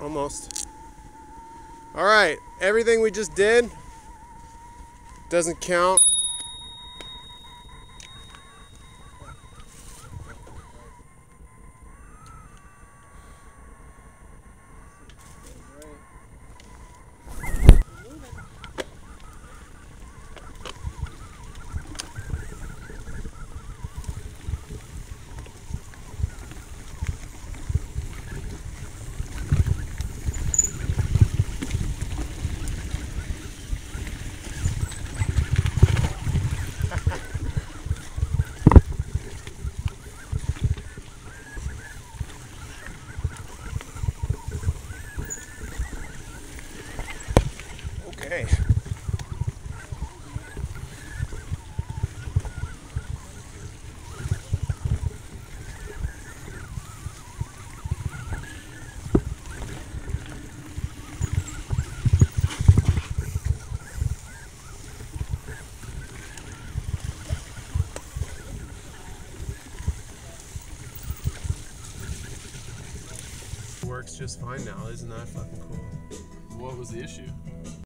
Almost. Alright, everything we just did doesn't count. Okay. Works just fine now. Isn't that fucking cool? What was the issue?